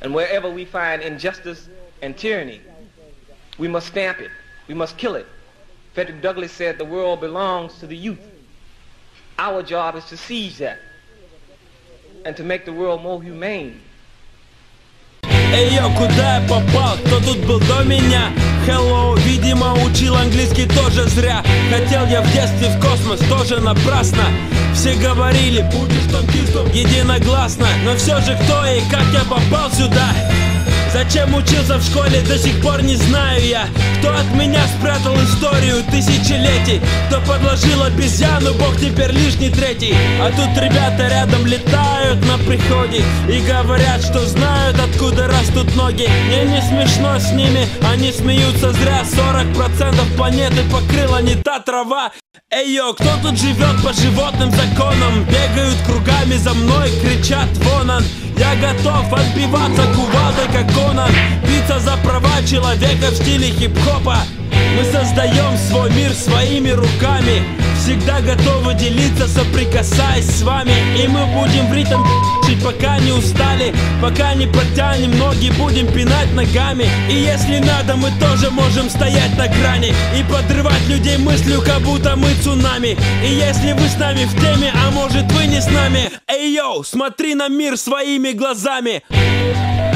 And wherever we find injustice and tyranny, we must stamp it. We must kill it. Frederick Douglass said the world belongs to the youth. Our job is to seize that and to make the world more humane. Эй, йо, куда я попал? Кто тут был до меня? Hello, видимо, учил английский тоже зря. Хотел я в детстве в космос, тоже напрасно. Все говорили, будешь танкистом, единогласно. Но все же кто и как я попал сюда? Зачем учился в школе, до сих пор не знаю я. Кто от меня спрятал историю тысячелетий? Кто подложил обезьяну, бог теперь лишний третий. А тут ребята рядом летают на приходе и говорят, что знают, откуда растут ноги. Мне не смешно с ними, они смеются зря. 40% планеты покрыла не та трава. Эй, йо, кто тут живет по животным законам? Бегают кругами за мной, кричат вон он. Я готов отбиваться кувалдой, как Конан. Биться за права человека в стиле хип-хопа. Мы создаем свой мир своими руками. Всегда готовы делиться, соприкасаясь с вами. И мы будем в ритм жить, пока не устали. Пока не протянем ноги, будем пинать ногами. И если надо, мы тоже можем стоять на грани и подрывать людей мыслью, как будто мы цунами. И если вы с нами в теме, а может вы не с нами, эй, йоу, смотри на мир своими глазами.